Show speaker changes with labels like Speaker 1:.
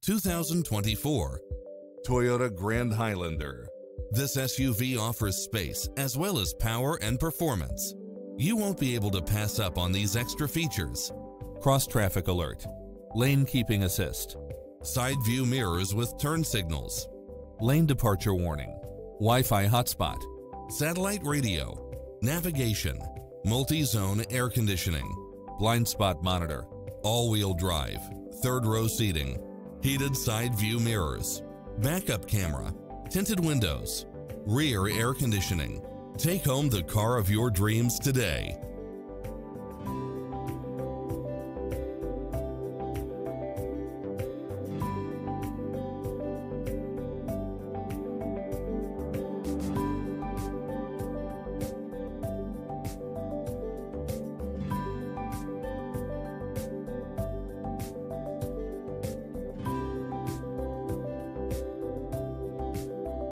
Speaker 1: 2024 Toyota Grand Highlander. This SUV offers space as well as power and performance. You won't be able to pass up on these extra features. Cross-traffic alert, lane keeping assist, side view mirrors with turn signals, lane departure warning, Wi-Fi hotspot, satellite radio, navigation, multi-zone air conditioning, blind spot monitor, all-wheel drive, third row seating, heated side view mirrors, backup camera, tinted windows, rear air conditioning. Take home the car of your dreams today.